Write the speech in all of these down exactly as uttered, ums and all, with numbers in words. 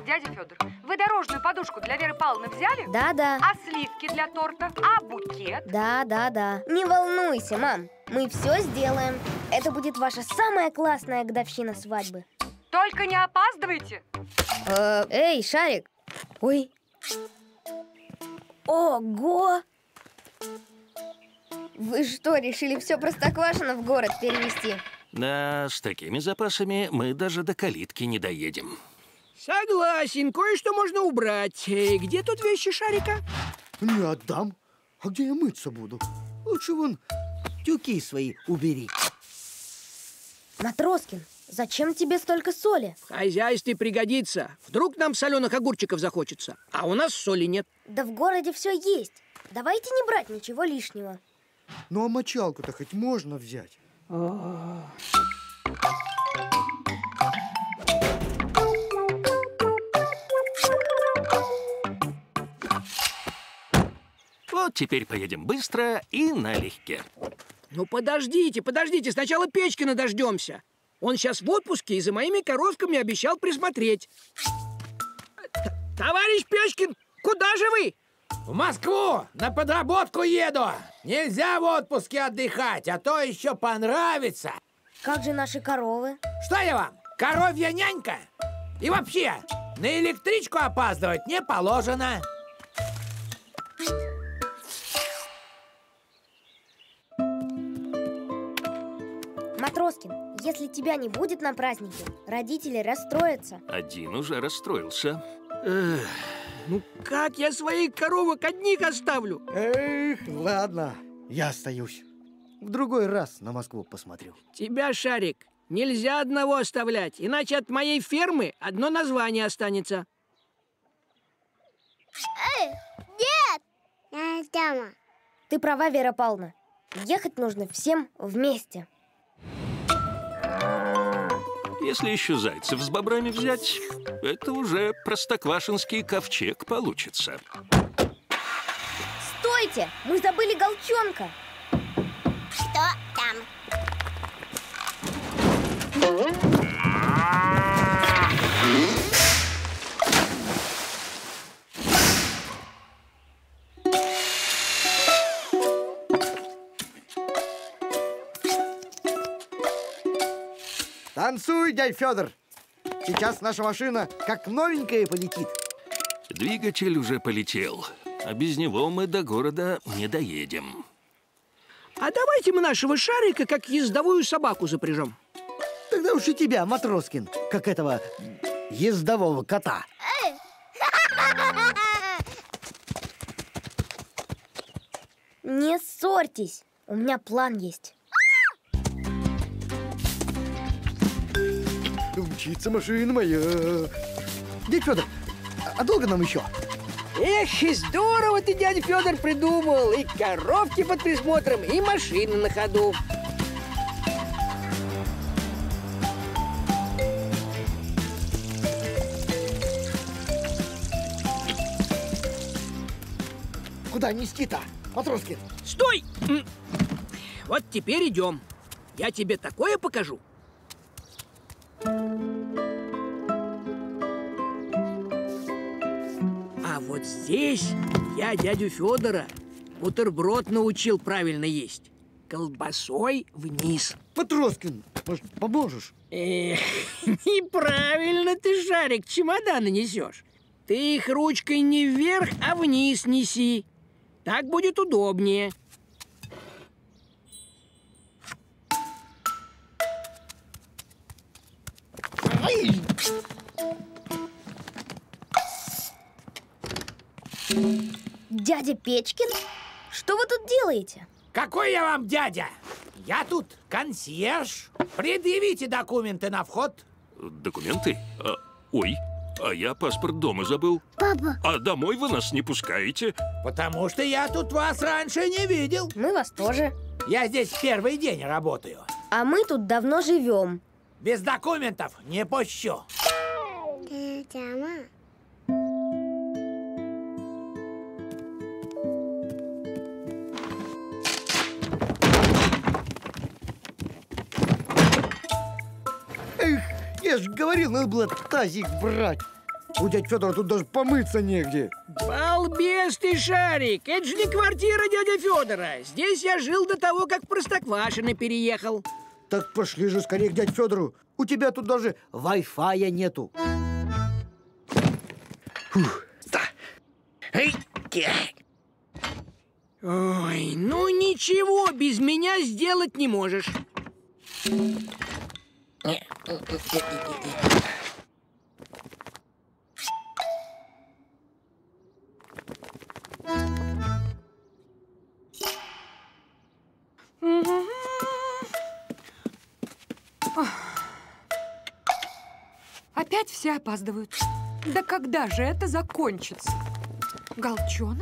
Дядя Федор, вы дорожную подушку для Веры Павловны взяли? Да-да. А сливки для торта? А букет? Да-да-да. Не волнуйся, мам. Мы все сделаем. Это будет ваша самая классная годовщина свадьбы. Только не опаздывайте. Э, эй, Шарик. Ой. Ого! Вы что, решили все Простоквашино в город перевезти? Да, с такими запасами мы даже до калитки не доедем. Согласен, кое-что можно убрать. Эй, где тут вещи Шарика? Не отдам. А где я мыться буду? Лучше вон тюки свои убери. Матроскин, зачем тебе столько соли? В хозяйстве пригодится. Вдруг нам соленых огурчиков захочется, а у нас соли нет. Да в городе все есть. Давайте не брать ничего лишнего. Ну а мочалку-то хоть можно взять? Вот теперь поедем быстро и налегке. Ну подождите, подождите, сначала Печкина дождемся. Он сейчас в отпуске и за моими коровками обещал присмотреть. Т- Товарищ Печкин, куда же вы? В Москву на подработку еду. Нельзя в отпуске отдыхать, а то еще понравится. Как же наши коровы? Что я вам, коровья нянька? И вообще, на электричку опаздывать не положено. Матроскин, если тебя не будет на празднике, родители расстроятся. Один уже расстроился. Эх. Ну как я своих коровок одних оставлю? Эх, ладно, я остаюсь. В другой раз на Москву посмотрю. Тебя, Шарик, нельзя одного оставлять, иначе от моей фермы одно название останется. Эй, нет! Я дома. Ты права, Вера Павловна. Ехать нужно всем вместе. Если еще зайцев с бобрами взять, это уже простоквашинский ковчег получится. Стойте! Мы забыли Голчонка. Что там? Танцуй, дядь Федор. Сейчас наша машина как новенькая полетит. Двигатель уже полетел, а без него мы до города не доедем. А давайте мы нашего Шарика как ездовую собаку запряжем. Тогда уж и тебя, Матроскин, как этого ездового кота. Не ссорьтесь. У меня план есть. Мчится машина моя. Дядь Федор, а долго нам еще? Эх, и здорово ты, дядя Федор, придумал. И коровки под присмотром, и машины на ходу. Куда нести-то, Матроскин? Стой! Вот теперь идем. Я тебе такое покажу. А вот здесь я дядю Федора бутерброд научил правильно есть. Колбасой вниз. Матроскин, может, поможешь? Эх, неправильно ты, Шарик, чемоданы несешь. Ты их ручкой не вверх, а вниз неси. Так будет удобнее. Дядя Печкин? Что вы тут делаете? Какой я вам дядя? Я тут консьерж. Предъявите документы на вход. Документы? А, ой, а я паспорт дома забыл. Папа. А домой вы нас не пускаете? Потому что я тут вас раньше не видел. Мы вас тоже. Я здесь первый день работаю. А мы тут давно живем. Без документов не пущу. Мама. Эх, я же говорил, надо было тазик брать. У дяди Федора тут даже помыться негде. Балбес ты, Шарик! Это же не квартира дяди Федора. Здесь я жил до того, как в Простоквашино переехал. Так пошли же скорее к дяде Федору. У тебя тут даже вай-фая нету. Фух. Ой, ну ничего без меня сделать не можешь. Опять все опаздывают. Да когда же это закончится? Голчонок?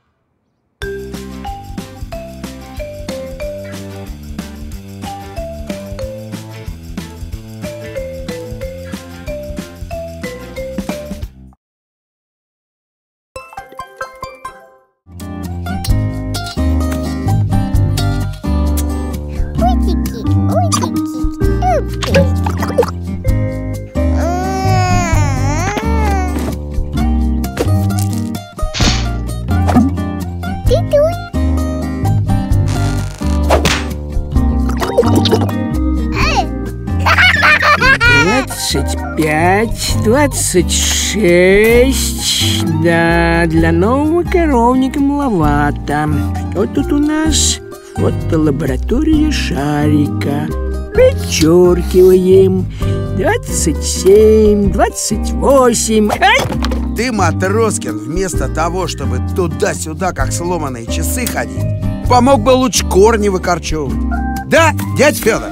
Двадцать пять, двадцать шесть. Да, для нового коровника маловато. Что тут у нас? Фотолаборатория Шарика. Подчеркиваем. Двадцать семь, двадцать восемь. Ай! Ты, Матроскин, вместо того, чтобы туда-сюда, как сломанные часы ходить, помог бы лучше корни выкорчевывать. Да, дядь Федор?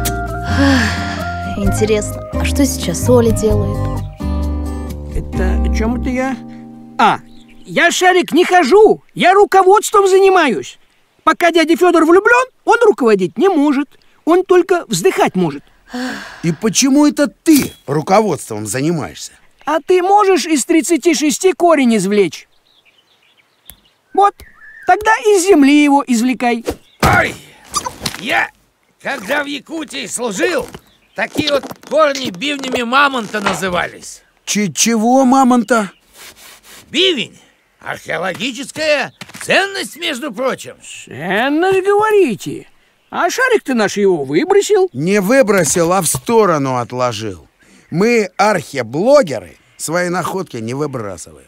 Интересно, а что сейчас Оля делает? Это о чем это я? А, я, Шарик, не хожу. Я руководством занимаюсь. Пока дядя Федор влюблен, он руководить не может. Он только вздыхать может. И почему это ты руководством занимаешься? А ты можешь из тридцати шести корень извлечь? Вот, тогда из земли его извлекай. Ой, я, когда в Якутии служил, такие вот корни бивнями мамонта назывались. Ч чего мамонта? Бивень. Археологическая ценность, между прочим. Ценность, говорите? А Шарик-то наш его выбросил? Не выбросил, а в сторону отложил. Мы, археблогеры, свои находки не выбрасываем.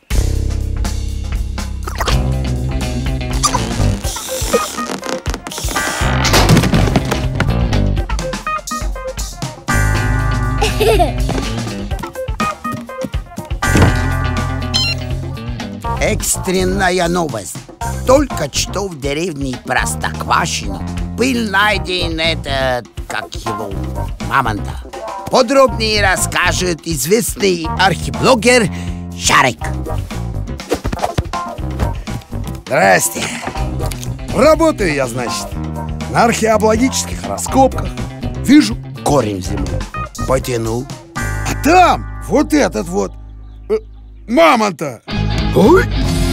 Экстренная новость. Только что в деревне Простоквашино был найден этот, как его, мамонта. Подробнее расскажет известный археблогер Шарик. Здрасте. Работаю я, значит, на археологических раскопках. Вижу корень в земле. Потянул. А там вот этот вот э, мамонта. Ой!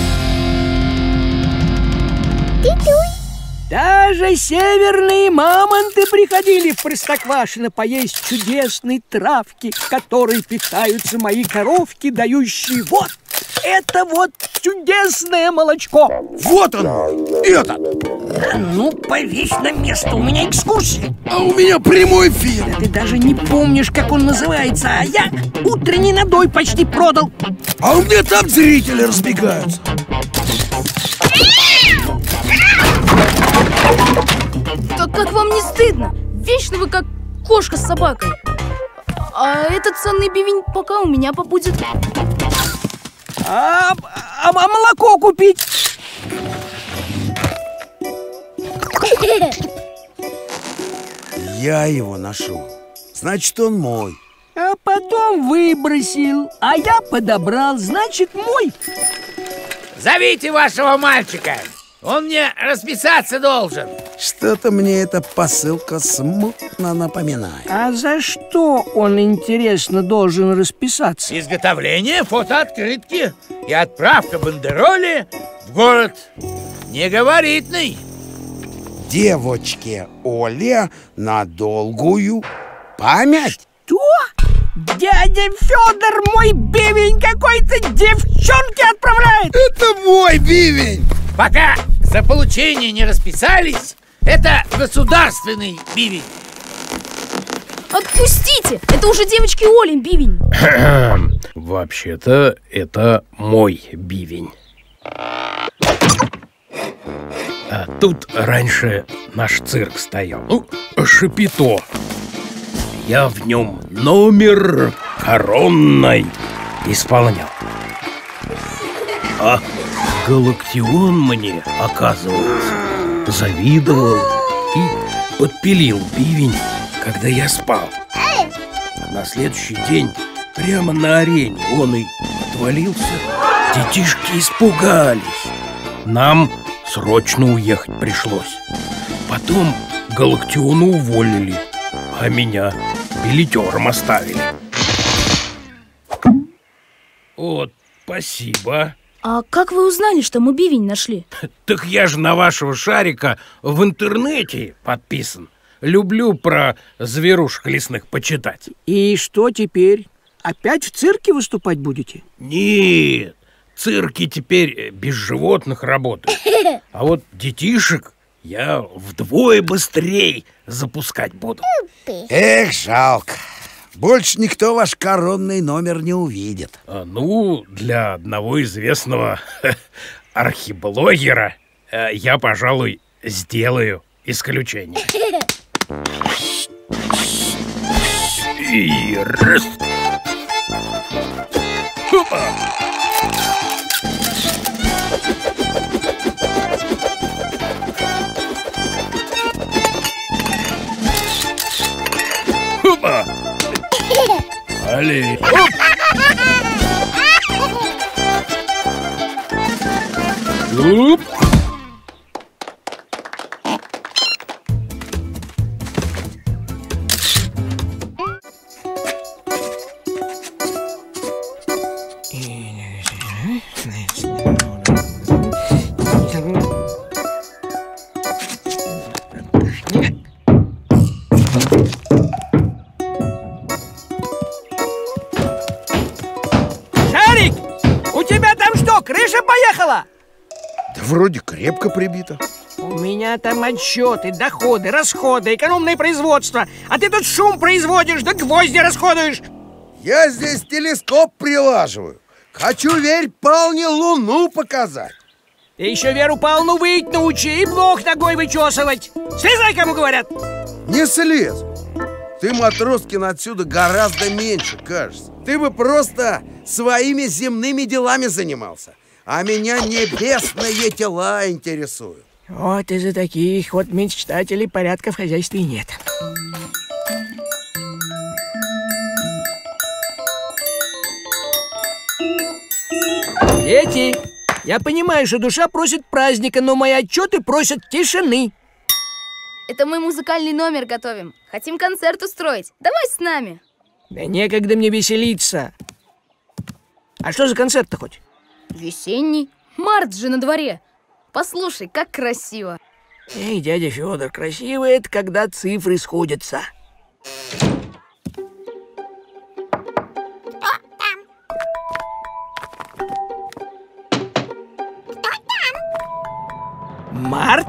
Даже северные мамонты приходили в Простоквашино поесть чудесной травки, в которой питаются мои коровки, дающие вот это вот чудесное молочко. Вот оно, этот. Ну, повесь на место, у меня экскурсия. А у меня прямой эфир. Да ты даже не помнишь, как он называется, а я утренний надой почти продал. А у меня там зрители разбегаются. Как, как вам не стыдно? Вечно вы как кошка с собакой. А этот ценный бивень пока у меня побудет. А, а, а молоко купить? Я его нашел. Значит, он мой. А потом выбросил, а я подобрал, значит, мой. Зовите вашего мальчика. Он мне расписаться должен. Что-то мне эта посылка смутно напоминает. А за что он, интересно, должен расписаться? Изготовление фотооткрытки и отправка бандероли в город негабаритный. Девочке Оле на долгую память. Что? Дядя Федор мой бивень какой-то девчонке отправляет. Это мой бивень. Пока за получение не расписались, это государственный бивень. Отпустите! Это уже девочки Олин бивень. Вообще-то это мой бивень. А тут раньше наш цирк стоял. Ну, Шапито. Я в нем номер коронный исполнял. А Галактион мне, оказывается, завидовал и подпилил бивень, когда я спал. А на следующий день прямо на арене он и отвалился. Детишки испугались. Нам срочно уехать пришлось. Потом Галактиона уволили, а меня билетером оставили. Вот, спасибо. А как вы узнали, что мы бивень нашли? Так я же на вашего Шарика в интернете подписан. Люблю про зверушек лесных почитать. И что теперь? Опять в цирке выступать будете? Нет, цирки теперь без животных работают. А вот детишек я вдвое быстрее запускать буду. Эх, жалко. Больше никто ваш коронный номер не увидит. А, ну, для одного известного архиблогера я, пожалуй, сделаю исключение. И раз. Хопа. Хопа. Али. Оп. Шарик, у тебя там что, крыша поехала? Да вроде крепко прибито. У меня там отчеты, доходы, расходы, экономное производство. А ты тут шум производишь, да гвозди расходуешь. Я здесь телескоп прилаживаю. Хочу, верь, Палне луну показать. Ты еще Веру Павловну выть научи и блох ногой вычесывать. Слезай, кому говорят. Не слез. Ты, Матроскин, отсюда гораздо меньше, кажется. Ты бы просто своими земными делами занимался. А меня небесные тела интересуют. Вот из-за таких вот мечтателей порядка в хозяйстве нет. Дети, я понимаю, что душа просит праздника, но мои отчеты просят тишины. Это мы музыкальный номер готовим. Хотим концерт устроить. Давай с нами. Да некогда мне веселиться. А что за концерт-то хоть? Весенний. Март же на дворе. Послушай, как красиво. Эй, дядя Федор, красиво это, когда цифры сходятся. Март?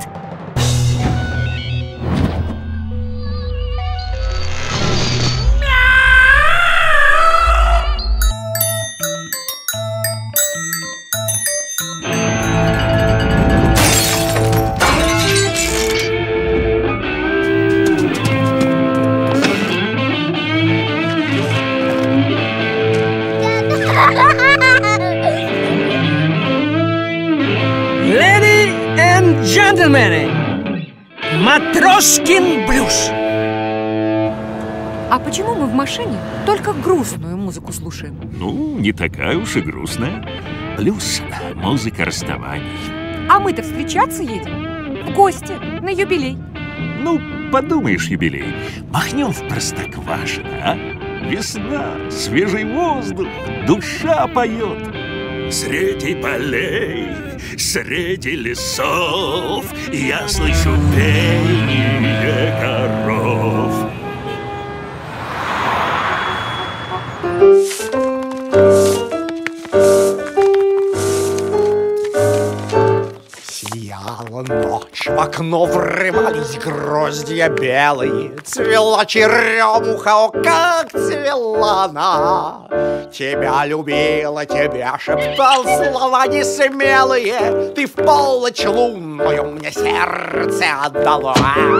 Джентльмены, Матроскин блюз. А почему мы в машине только грустную музыку слушаем? Ну, не такая уж и грустная. Блюз — музыка расставаний. А мы-то встречаться едем. В гости, на юбилей. Ну, подумаешь, юбилей. Махнем в Простоквашино, а? Весна, свежий воздух, душа поет. Среди полей, среди лесов я слышу пение коров. окно врывались гроздья белые. Цвела черемуха, о, как цвела она. Тебя любила, тебя шептал слова несмелые. Ты в полночь лунную мне сердце отдала.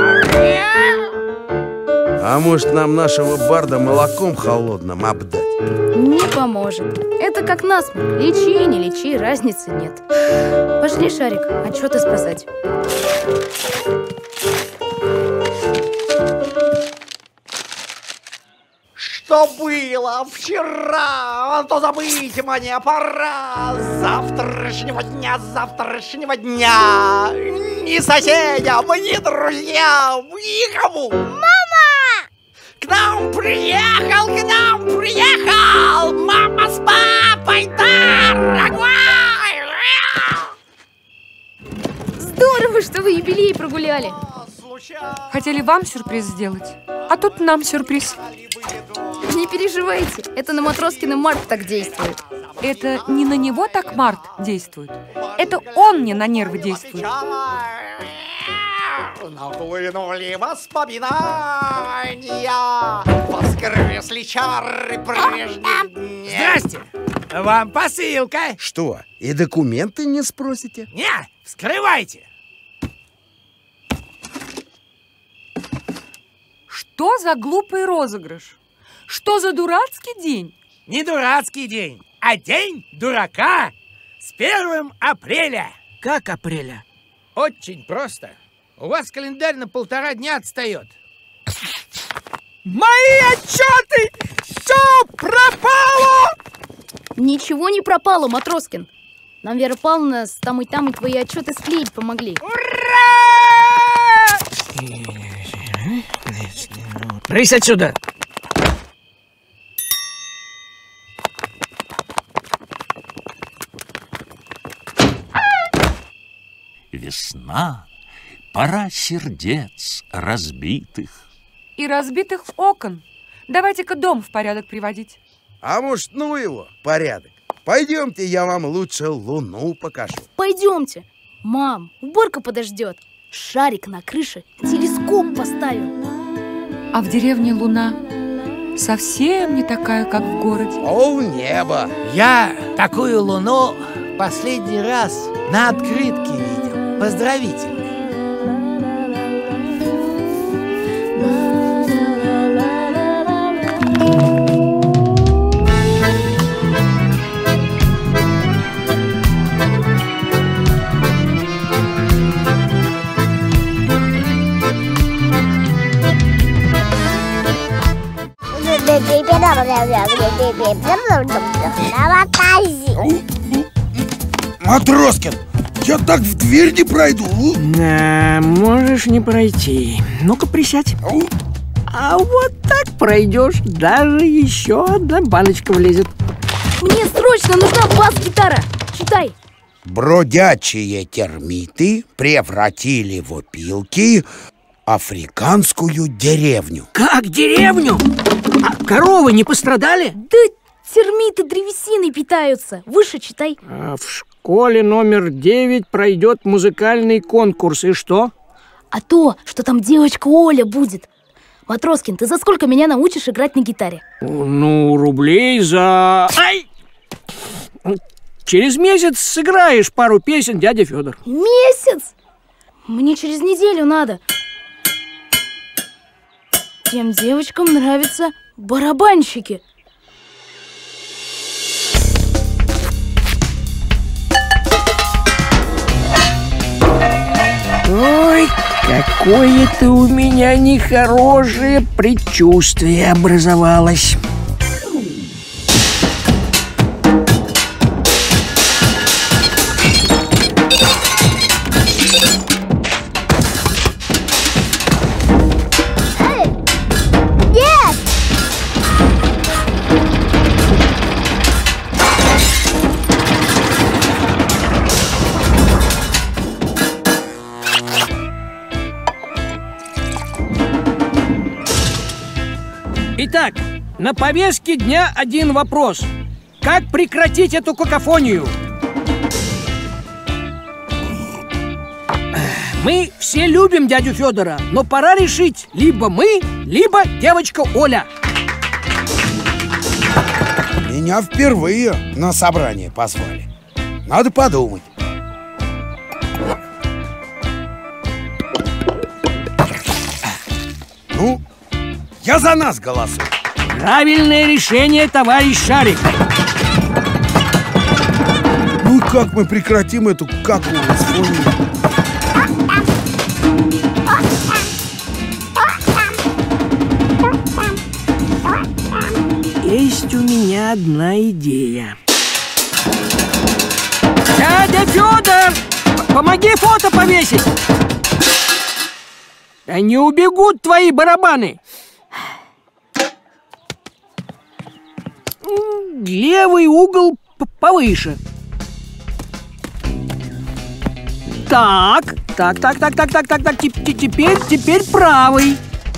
А может, нам нашего барда молоком холодным обдать? Не поможет. Это как насморк. Лечи, не лечи, разницы нет. Пошли, Шарик, отчеты спасать. Что было вчера, то забыть мне пора. Завтрашнего дня, завтрашнего дня. Ни соседям, ни друзьям, никому. Мама! К нам приехал, к нам приехал мама с папой, дорогой! Здорово, что вы юбилей прогуляли. Хотели вам сюрприз сделать, а тут нам сюрприз. Не переживайте, это на Матроскина Март так действует. Это не на него так Март действует. Это он мне на нервы действует. Нахлынули воспоминания, воскресли чары прежних дней. Здрасте! Вам посылка. Что, и документы не спросите? Не, вскрывайте. Что за глупый розыгрыш? Что за дурацкий день? Не дурацкий день, а день дурака с первым апреля. Как апреля? Очень просто. У вас календарь на полтора дня отстает. Мои отчеты! Все пропало! Ничего не пропало, Матроскин. Нам Вера Павловна с там и там и твои отчеты склеить помогли. Ура! Брысь отсюда! Весна, пора сердец разбитых. И разбитых окон. Давайте-ка дом в порядок приводить. А может, ну его, порядок. Пойдемте, я вам лучше луну покажу. Пойдемте. Мам, уборка подождет. Шарик на крыше телескоп поставил. А в деревне луна совсем не такая, как в городе. О, небо! Я такую луну последний раз на открытке видел. Поздравительный. Матроскин, я так в дверь не пройду. Да, можешь не пройти. Ну-ка, присядь. А вот так пройдешь, даже еще одна баночка влезет. Мне срочно нужна бас-гитара. Читай. Бродячие термиты превратили в опилки африканскую деревню. Как деревню? А коровы не пострадали? Да термиты древесиной питаются. Выше читай. А в школе номер девять пройдет музыкальный конкурс. И что? А то, что там девочка Оля будет. Матроскин, ты за сколько меня научишь играть на гитаре? Ну, рублей за... Ай! Через месяц сыграешь пару песен, дядя Федор. Месяц? Мне через неделю надо. Тем девочкам нравятся барабанщики. Ой, какое-то у меня нехорошее предчувствие образовалось. Итак, на повестке дня один вопрос. Как прекратить эту какофонию? Мы все любим дядю Федора, но пора решить, либо мы, либо девочка Оля. Меня впервые на собрание позвали. Надо подумать. Ну, я за нас голосую. Правильное решение, товарищ Шарик. Ну и как мы прекратим эту какую-то Есть у меня одна идея. Дядя Федор, помоги фото повесить. Да не убегут твои барабаны. Левый угол повыше. Так, так, так, так, так, так, так, так. Теперь, теперь правый.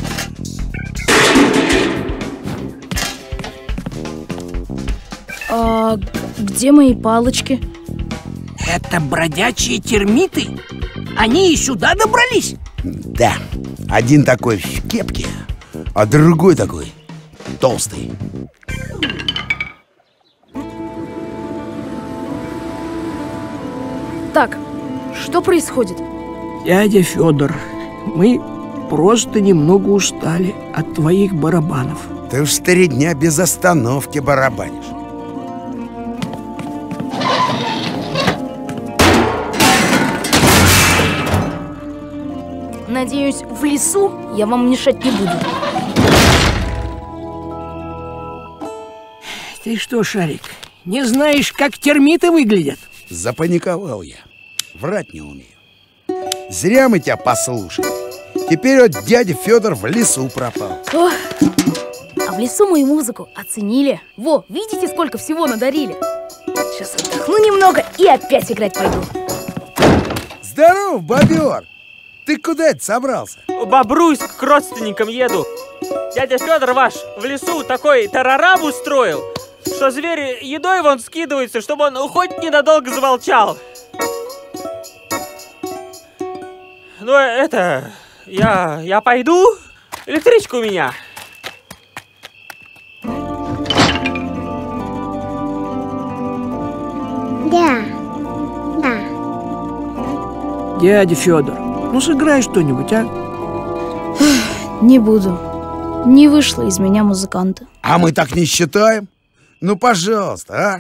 А где мои палочки? Это бродячие термиты? Они и сюда добрались? Да, один такой в кепке, а другой такой толстый. Так, что происходит? Дядя Федор, мы просто немного устали от твоих барабанов. Ты уж три дня без остановки барабанишь. Надеюсь, в лесу я вам мешать не буду. Ты что, Шарик, не знаешь, как термиты выглядят? Запаниковал я. Врать не умею. Зря мы тебя послушали. Теперь вот дядя Федор в лесу пропал. Ох, а в лесу мою музыку оценили. Во, видите, сколько всего надарили? Сейчас отдохну немного и опять играть пойду. Здорово, бобер! Ты куда это собрался? В Бобруйск к родственникам еду. Дядя Федор ваш в лесу такой тарарам устроил, что звери едой вон скидываются, чтобы он хоть ненадолго замолчал. Ну, это... Я... я пойду? Электричка у меня. Да. Да. Дядя Федор, ну сыграй что-нибудь, а? Не буду. Не вышло из меня музыканта. А мы так не считаем? Ну, пожалуйста, а?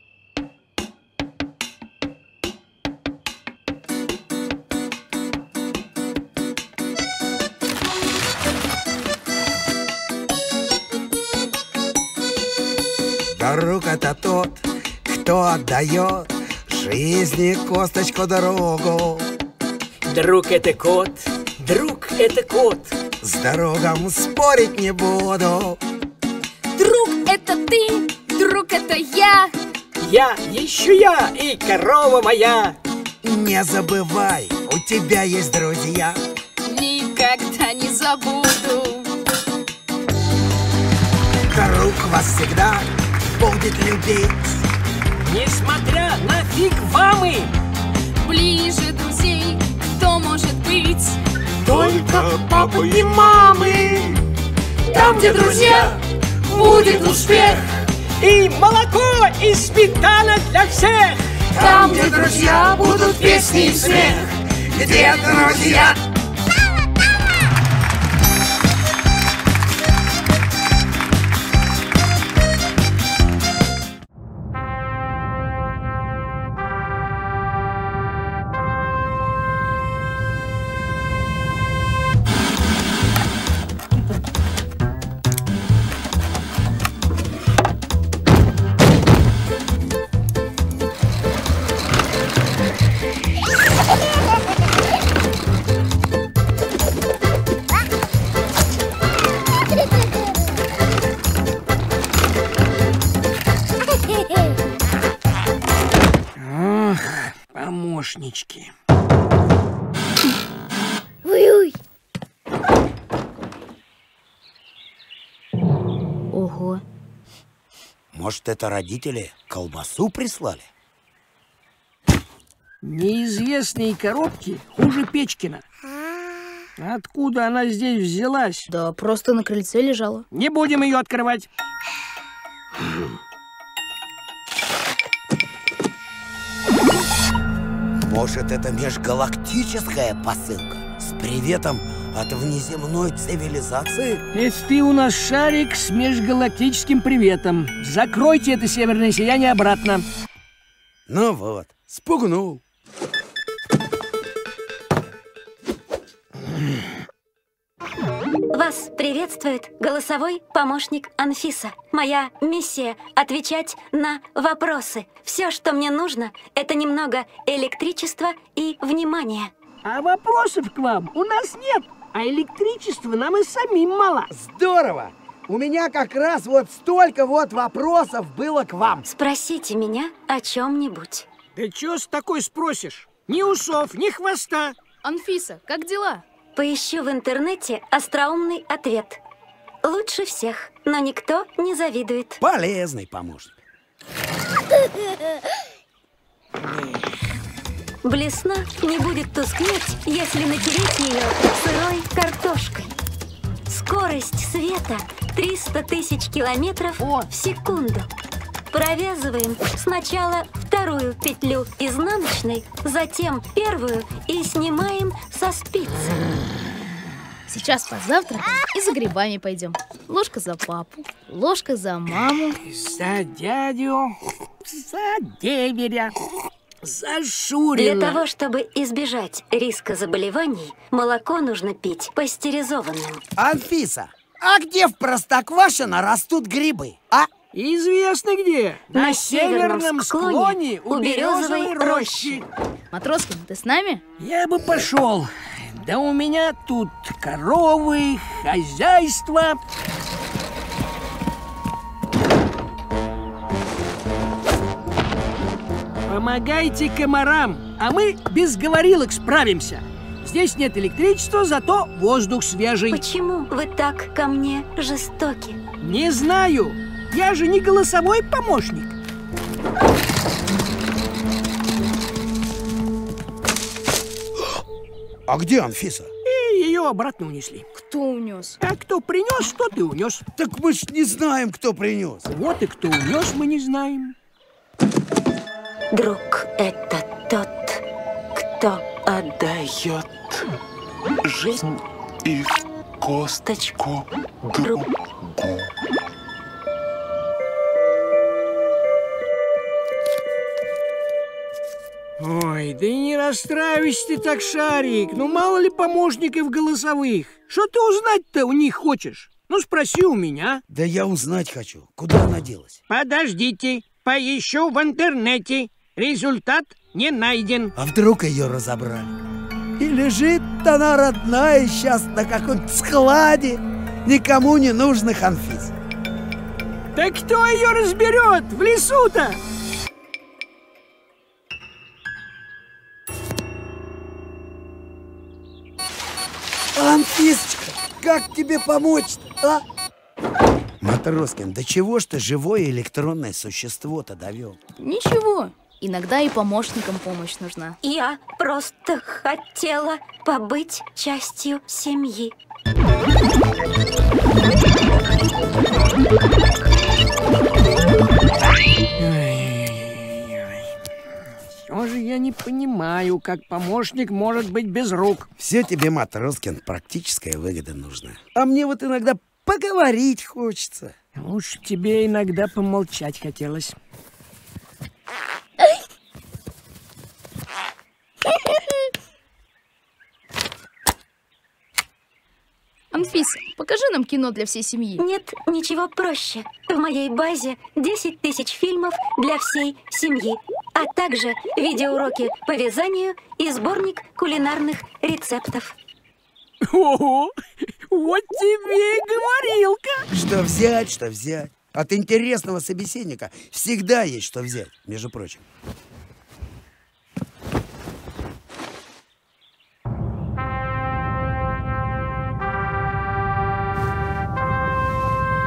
Друг — это тот, кто отдает жизни косточку дорогу. Друг — это кот, друг — это кот. С другом спорить не буду. Друг — это ты, друг — это я. Я, еще я и корова моя. Не забывай, у тебя есть друзья. Никогда не забуду. Друг вас всегда будет любить, несмотря на фиг вам и. Ближе друзей кто может быть? Только папы и мамы. Там, где друзья, будет успех. И молоко, и сметана для всех. Там, где друзья, будут песни и смех. Где друзья? Помощнички. Ой-ой. Ого. Может, это родители колбасу прислали? Неизвестные коробки хуже Печкина. Откуда она здесь взялась? Да просто на крыльце лежала. Не будем ее открывать. Может, это межгалактическая посылка с приветом от внеземной цивилизации? Это ты у нас шарик с межгалактическим приветом. Закройте это северное сияние обратно. Ну вот, спугнул. Вас приветствует голосовой помощник Анфиса. Моя миссия — отвечать на вопросы. Все, что мне нужно, это немного электричества и внимания. А вопросов к вам у нас нет, а электричества нам и самим мало. Здорово! У меня как раз вот столько вот вопросов было к вам. Спросите меня о чем-нибудь. Да чё с такой спросишь? Ни усов, ни хвоста. Анфиса, как дела? Поищу в интернете остроумный ответ. Лучше всех, но никто не завидует. Полезный помощник. Блесна не будет тускнеть, если натереть ее сырой картошкой. Скорость света триста тысяч километров в секунду. Провязываем сначала вторую петлю изнаночной, затем первую и снимаем со спицы. Сейчас позавтракаем и за грибами пойдем. Ложка за папу, ложка за маму. За дядю, за деверя, за Шурина. Для того, чтобы избежать риска заболеваний, молоко нужно пить пастеризованным. Анфиса, а где в Простоквашино растут грибы, а? Известно где. На, На северном, северном склоне, склоне у березовой рощи. Матроскин, ты с нами? Я бы пошел. Да у меня тут коровы, хозяйство. Помогайте комарам, а мы без говорилок справимся. Здесь нет электричества, зато воздух свежий. Почему вы так ко мне жестоки? Не знаю. Я же не голосовой помощник. А где Анфиса? И ее обратно унесли. Кто унес? А кто принес, тот и унес. Так мы ж не знаем, кто принес. Вот и кто унес, мы не знаем. Друг — это тот, кто отдает жизнь и косточку другу. Ой, да и не расстраивайся ты так, Шарик. Ну, мало ли помощников голосовых. Что ты узнать-то у них хочешь? Ну, спроси у меня. Да я узнать хочу. Куда она делась? Подождите, поищу в интернете. Результат не найден. А вдруг ее разобрали? И лежит она родная сейчас на каком-то складе никому не нужных Анфис. Да кто ее разберет в лесу-то? Анфисочка, как тебе помочь-то, а? Матроскин, до чего ж ты живое электронное существо-то довел? Ничего, иногда и помощникам помощь нужна. Я просто хотела побыть частью семьи. Все же я не понимаю, как помощник может быть без рук. Все тебе, Матроскин, практическая выгода нужна. А мне вот иногда поговорить хочется. Лучше тебе иногда помолчать хотелось. Анфиса, покажи нам кино для всей семьи. Нет ничего проще. В моей базе десять тысяч фильмов для всей семьи, а также видеоуроки по вязанию и сборник кулинарных рецептов. Ого, вот тебе и говорилка. Что взять, что взять. От интересного собеседника всегда есть что взять, между прочим.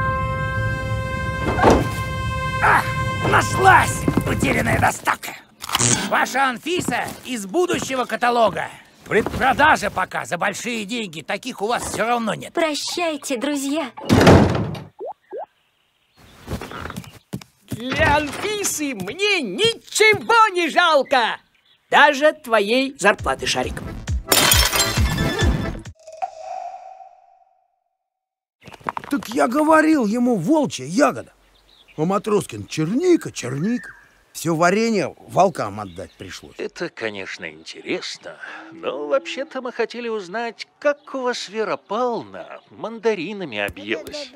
Нашлась утерянная доставка. Ваша Анфиса из будущего каталога. Предпродажа пока за большие деньги. Таких у вас все равно нет. Прощайте, друзья. Для Анфисы мне ничего не жалко. Даже твоей зарплаты, Шарик. Так я говорил ему волчья ягода. А Матроскин черника, черника. Все варенье волкам отдать пришлось. Это, конечно, интересно, но вообще-то мы хотели узнать, как у вас Вера Павловна мандаринами объелась.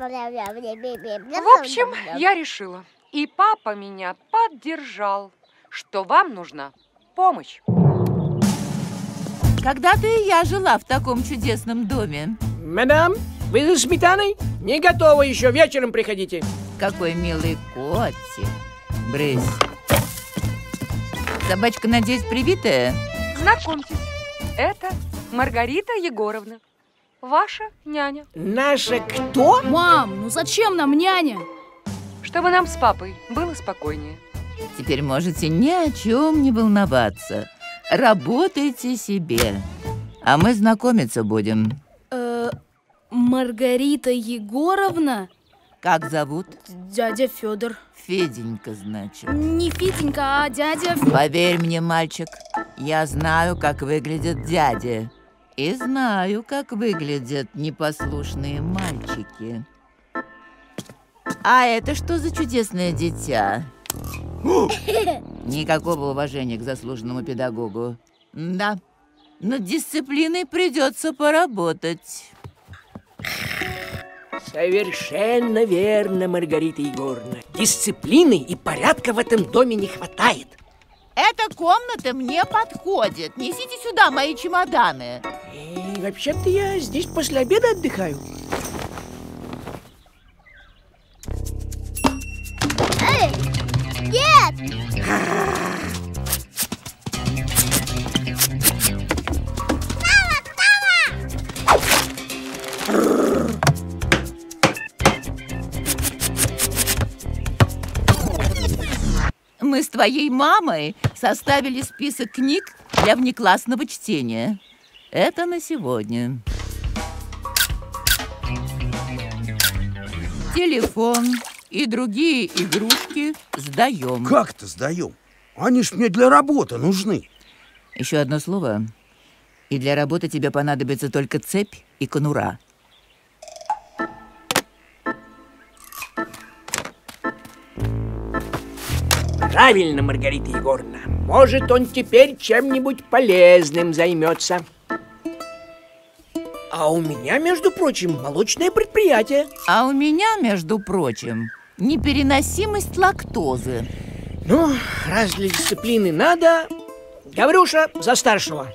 В общем, я решила, и папа меня поддержал, что вам нужна помощь. Когда-то и я жила в таком чудесном доме. Мадам, вы за сметаной? Не готовы еще, вечером приходите. Какой милый котик. Брысь. Собачка, надеюсь, привитая? Знакомьтесь, это Маргарита Егоровна, ваша няня. Наша кто? Мам, ну зачем нам няня? Чтобы нам с папой было спокойнее. Теперь можете ни о чем не волноваться. Работайте себе, а мы знакомиться будем. Э, Маргарита Егоровна? Как зовут? Дядя Федор. Феденька, значит. Не Феденька, а дядя... Поверь мне, мальчик, я знаю, как выглядят дяди. И знаю, как выглядят непослушные мальчики. А это что за чудесное дитя? Никакого уважения к заслуженному педагогу. Да, над дисциплиной придется поработать. Совершенно верно, Маргарита Егоровна. Дисциплины и порядка в этом доме не хватает. Эта комната мне подходит. Несите сюда мои чемоданы. И вообще-то я здесь после обеда отдыхаю. Эй, дед! Мы с твоей мамой составили список книг для внеклассного чтения. Это на сегодня. Телефон и другие игрушки сдаем. Как это сдаем? Они ж мне для работы нужны. Еще одно слово. И для работы тебе понадобится только цепь и конура. Правильно, Маргарита Егоровна. Может, он теперь чем-нибудь полезным займется. А у меня, между прочим, молочное предприятие. А у меня, между прочим, непереносимость лактозы. Ну, раз для дисциплины надо, Гаврюша, за старшего.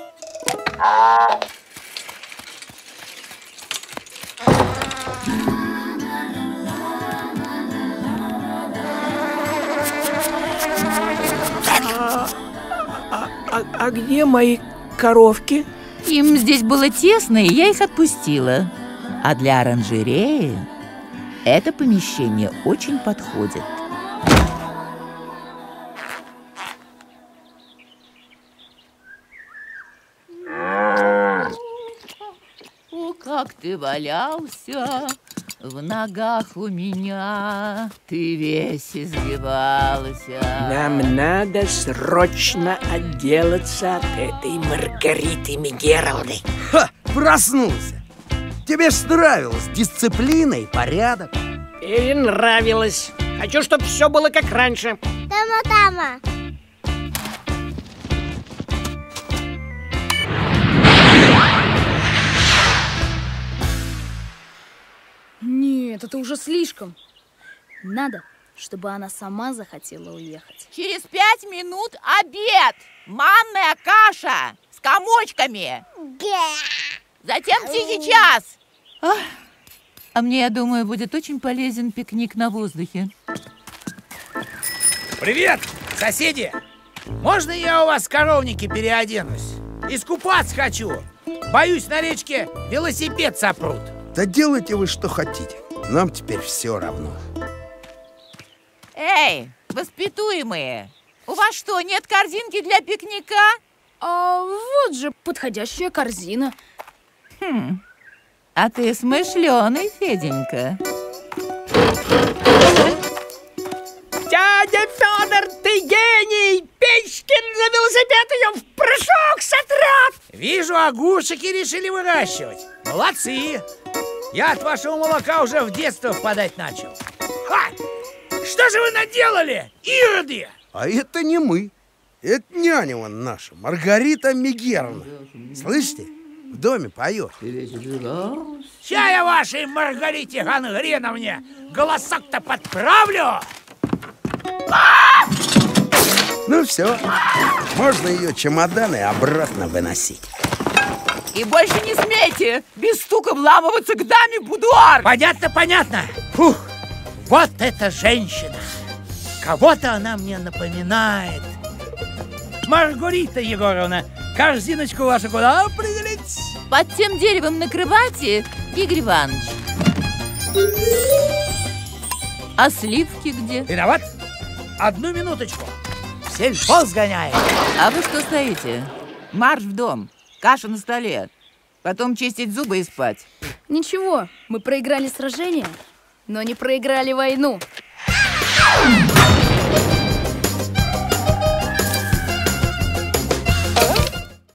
А, а, а где мои коровки? Им здесь было тесно, и я их отпустила. А для оранжереи это помещение очень подходит. О, как ты валялся в ногах у меня, ты весь извивался. Нам надо срочно отделаться от этой Маргариты Мегеровны. Ха, проснулся. Тебе ж нравилась дисциплина и порядок. Перенравилось. Хочу, чтобы все было как раньше. Тама-тама. Нет, это уже слишком. Надо, чтобы она сама захотела уехать. Через пять минут обед. Манная каша с комочками. Затем тихий час. Ах, а мне, я думаю, будет очень полезен пикник на воздухе. Привет, соседи! Можно я у вас в коровнике переоденусь? Искупаться хочу. Боюсь, на речке велосипед сопрут. Да делайте вы что хотите. Нам теперь все равно. Эй, воспитуемые, У вас что, нет корзинки для пикника? А вот же подходящая корзина. Хм. А ты смышленый, Феденька. Дядя Федор, ты гений! Печкин за велосипед ее в прыжок сотрет! Вижу, огурчики решили выращивать. Молодцы! Я от вашего молока уже в детство впадать начал. Ха! Что же вы наделали, ироды? А это не мы. Это няня вон наша, Маргарита Мегеровна. Слышите? В доме поет. Ща я вашей Маргарите Гангреновне голосок-то подправлю. Ну все, можно ее чемоданы обратно выносить. И больше не смейте без стука вламываться к даме в будуар. Понятно, понятно. Фух, вот эта женщина. Кого-то она мне напоминает. Маргарита Егоровна, корзиночку вашу куда определить? Под тем деревом накрывайте, Игорь Иванович. А сливки где? Виноват? Одну минуточку. В сельпо сгоняем. А вы что стоите? Марш в дом. Каша на столе. Потом чистить зубы и спать. Ничего, мы проиграли сражение, но не проиграли войну.